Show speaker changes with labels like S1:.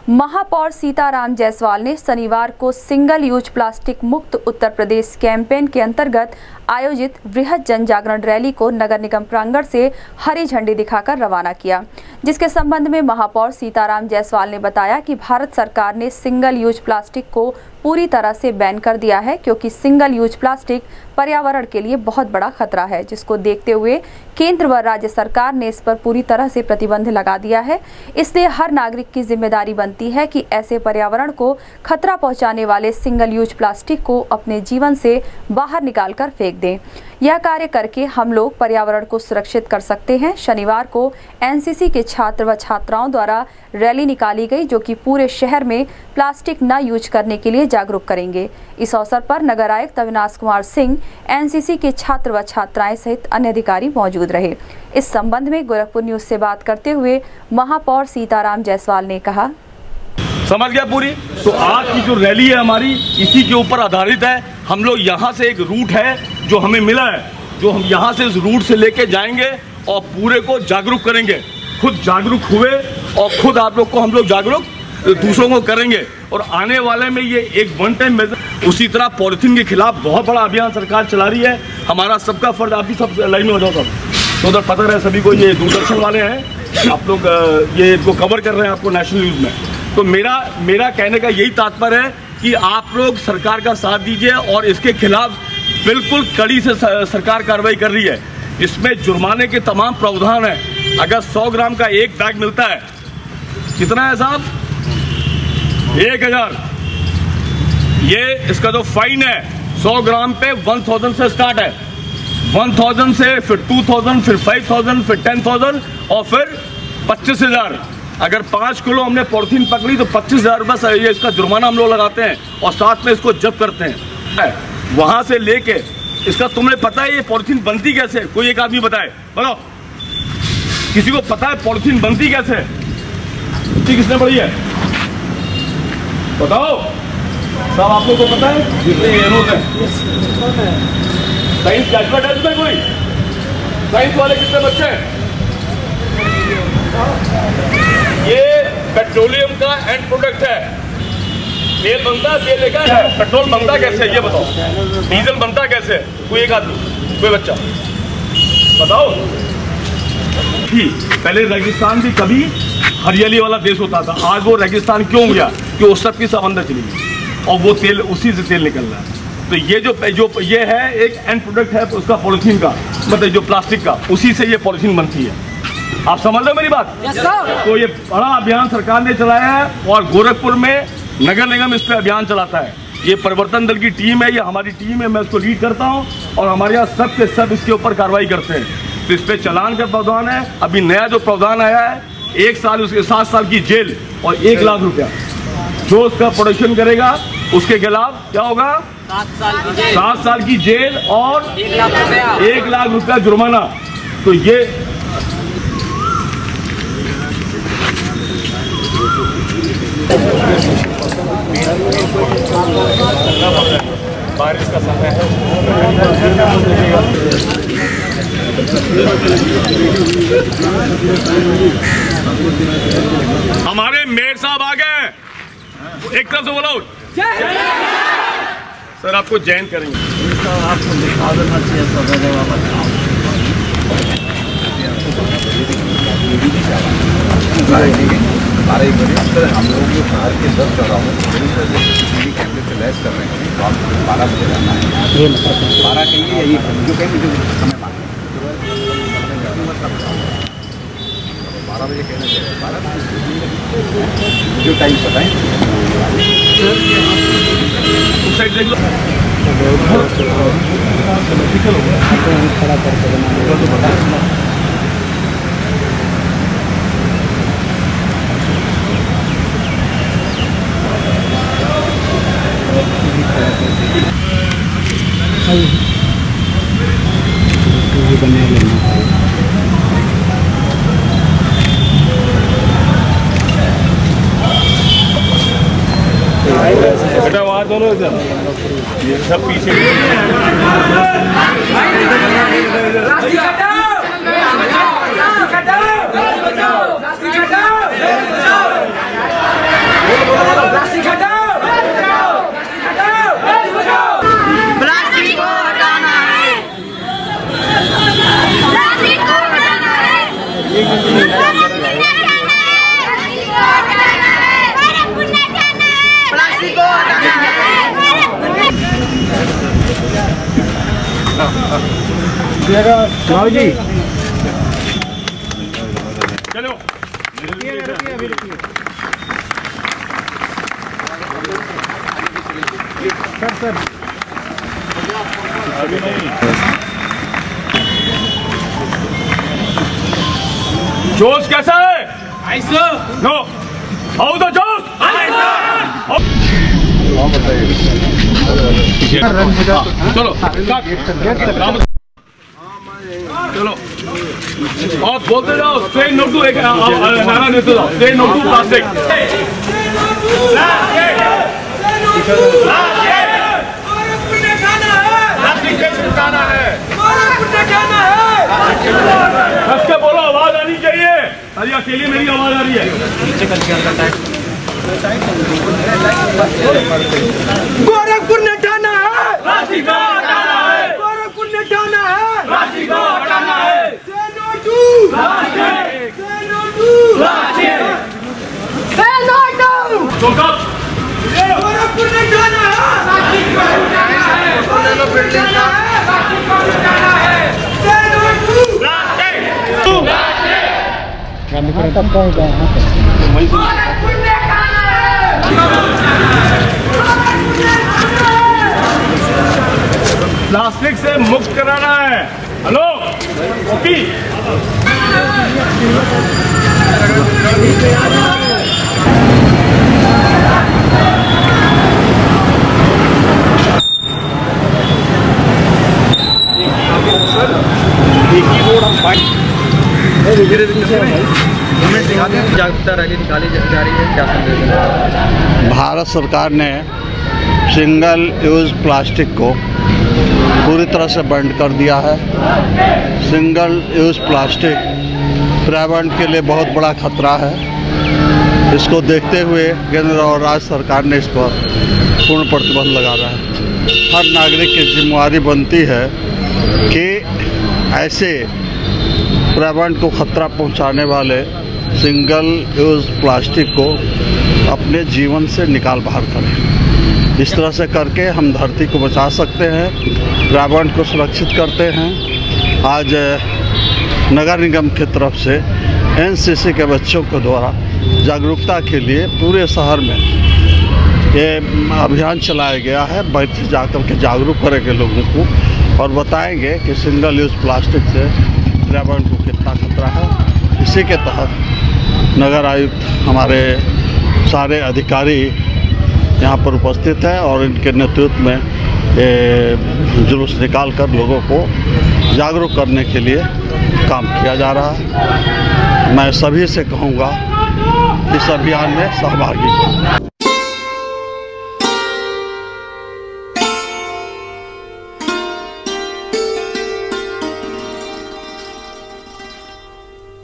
S1: महापौर सीताराम जायसवाल ने शनिवार को सिंगल यूज प्लास्टिक मुक्त उत्तर प्रदेश कैंपेन के अंतर्गत आयोजित वृहद जन जागरण रैली को नगर निगम प्रांगण से हरी झंडी दिखाकर रवाना किया, जिसके संबंध में महापौर सीताराम जायसवाल ने बताया कि भारत सरकार ने सिंगल यूज प्लास्टिक को पूरी तरह से बैन कर दिया है, क्योंकि सिंगल यूज प्लास्टिक पर्यावरण के लिए बहुत बड़ा खतरा है, जिसको देखते हुए केंद्र व राज्य सरकार ने इस पर पूरी तरह से प्रतिबंध लगा दिया है। इसलिए हर नागरिक की जिम्मेदारी बनती है कि ऐसे पर्यावरण को खतरा पहुंचाने वाले सिंगल यूज प्लास्टिक को अपने जीवन से बाहर निकालकर फेंक दें। यह कार्य करके हम लोग पर्यावरण को सुरक्षित कर सकते हैं। शनिवार को एनसीसी के छात्र व छात्राओं द्वारा रैली निकाली गई, जो कि पूरे शहर में प्लास्टिक न यूज करने के लिए जागरूक करेंगे। इस अवसर पर नगर आयुक्त अविनाश कुमार सिंह, एनसीसी के छात्र व छात्राएं सहित अन्य अधिकारी मौजूद रहे। इस संबंध में गोरखपुर न्यूज से बात करते हुए महापौर सीताराम जायसवाल ने कहा,
S2: समझ गया पूरी। तो आज की जो रैली है हमारी इसी के ऊपर आधारित है। हम लोग यहाँ से एक रूट है जो हमें मिला है, जो हम यहाँ से इस रूट से लेके जाएंगे और पूरे को जागरूक करेंगे। खुद जागरूक हुए और खुद आप लोग को हम लोग जागरूक दूसरों को करेंगे। और आने वाले में ये एक वन टाइम मेजर, उसी तरह पॉलिथीन के खिलाफ बहुत बड़ा अभियान सरकार चला रही है। हमारा सबका फर्ज, आप भी सब लाइन में हो जाओ सब, तो उधर पता रहे सभी को, ये दूरदर्शन वाले हैं, आप लोग ये इनको कवर कर रहे हैं आपको नेशनल न्यूज़ में। तो मेरा कहने का यही तात्पर्य है कि आप लोग सरकार का साथ दीजिए और इसके खिलाफ बिल्कुल कड़ी से सरकार कार्रवाई कर रही है। इसमें जुर्माने के तमाम प्रावधान हैं। अगर 100 ग्राम का एक बैग मिलता है, कितना है साहब? 1000। ये इसका जो फाइन है 100 ग्राम पे 1000 से स्टार्ट है। 1000 से फिर 2000, फिर 5000, फिर 10,000 और फिर 25,000। अगर 5 किलो हमने पॉलिथीन पकड़ी तो 25,000 रुपये ये इसका जुर्माना हम लोग लगाते हैं और साथ में इसको जब्त करते हैं। वहां से लेके इसका तुम्हें पता है ये पॉलिथीन बनती कैसे? कोई एक आदमी बताए, बताओ, किसी को पता है पॉलिथीन बनती कैसे? किसने पढ़ी है बताओ सब? आप लोग को पता है? जितने साइंस कैलकुलेट है तुम्हें? कोई साइंस वाले कितने बच्चे हैं? ये पेट्रोलियम का एंड प्रोडक्ट है। तेल बनता है, तेल लेकर है। पेट्रोल बनता कैसे है ये बताओ? डीजल बनता कैसे? कोई एक आदमी, कोई बच्चा बताओ। पहले रेगिस्तान भी कभी हरियाली वाला देश होता था, आज वो रेगिस्तान क्यों गया? कि उस सब की समंदर चली गई और वो तेल, उसी से तेल निकल रहा है। तो ये जो ये है एक एंड प्रोडक्ट है उसका, पॉलिथीन का, मतलब जो प्लास्टिक का, उसी से ये पॉलिथीन बनती है। आप समझ लो मेरी बात? तो ये बड़ा अभियान सरकार ने चलाया है और गोरखपुर में नगर निगम इस पे अभियान चलाता है। ये परिवर्तन दल की टीम है, ये हमारी टीम है, मैं उसको लीड करता हूँ और हमारे यहाँ सब के सब इसके ऊपर कार्रवाई करते हैं। तो इस पे चालान का प्रावधान है। अभी नया जो प्रावधान आया है 1 साल, उसके 7 साल की जेल और 1 लाख रुपया। जो उसका प्रोडक्शन करेगा उसके खिलाफ क्या होगा? 7 साल की जेल और 1 लाख रुपया जुर्माना। तो ये बारिश का समय है। हमारे मेयर साहब आ गए, एक तरफ से बोलो सर, आपको जैन करेंगे। आपको दिखा देना चाहिए
S3: हम लोग जो शहर के 10 जगह सीसीटीवी कैमरे से लैस कर रहे हैं। तो आपको 12 बजे जाना है, 12 कहेंगे यही जो कहेंगे, जो समय मांगे 12 बजे कहना चाहिए। 12 जो टाइम बताएं उस साइड देख लो, खड़ा करके बना लेना। बेटा वहाँ दोनों इधर, ये सब पीछे
S4: जी
S2: चलो
S4: सर
S2: अभी नहीं। जोश कैसा है? ऐसा नो आओ तो जोश चलो चलो और बोलते जाओ से नो टू एक नारा देते जाओ से नो टू प्लास्टिक। हंस के बोलो, आवाज आनी चाहिए। अरे अकेली मेरी आवाज आ रही है।
S5: गोरखपुर ने ठाना है,
S2: राशि को हटाना है।
S5: गोरखपुर ने ठाना है,
S2: राशि को हटाना है।
S5: Say no to plastic. Say no to plastic. Say no to. Gorakhpur ने ठाना है, राशि को हटाना है। गोरखपुर ने ठाना है, राशि को हटाना है। Say no to plastic.
S4: Gandhi तब पहुंच गए यहाँ पे।
S5: गोरखपुर ने ठाना है, गोरखपुर ने ठाना है।
S2: प्लास्टिक से मुक्त कराना है। हेलो ओपी
S3: जागरूकता रैली निकाली जा रही है, क्या संदेश है?
S6: भारत सरकार ने सिंगल यूज़ प्लास्टिक को पूरी तरह से बंद कर दिया है। सिंगल यूज़ प्लास्टिक पर्यावरण के लिए बहुत बड़ा खतरा है। इसको देखते हुए केंद्र और राज्य सरकार ने इस पर पूर्ण प्रतिबंध लगा रहा है। हर नागरिक की जिम्मेदारी बनती है कि ऐसे पर्यावरण को खतरा पहुंचाने वाले सिंगल यूज़ प्लास्टिक को अपने जीवन से निकाल बाहर करें। इस तरह से करके हम धरती को बचा सकते हैं, पर्यावरण को सुरक्षित करते हैं। आज नगर निगम की तरफ से एनसीसी के बच्चों के द्वारा जागरूकता के लिए पूरे शहर में ये अभियान चलाया गया है। बैठ जाकर के जागरूक करेंगे लोगों को और बताएंगे कि सिंगल यूज़ प्लास्टिक से पर्यावरण को कितना खतरा है। इसी के तहत नगर आयुक्त हमारे सारे अधिकारी यहाँ पर उपस्थित हैं और इनके नेतृत्व में जुलूस निकाल कर लोगों को जागरूक करने के लिए काम किया जा रहा है। मैं सभी से कहूँगा इस अभियान में सहभागी हों।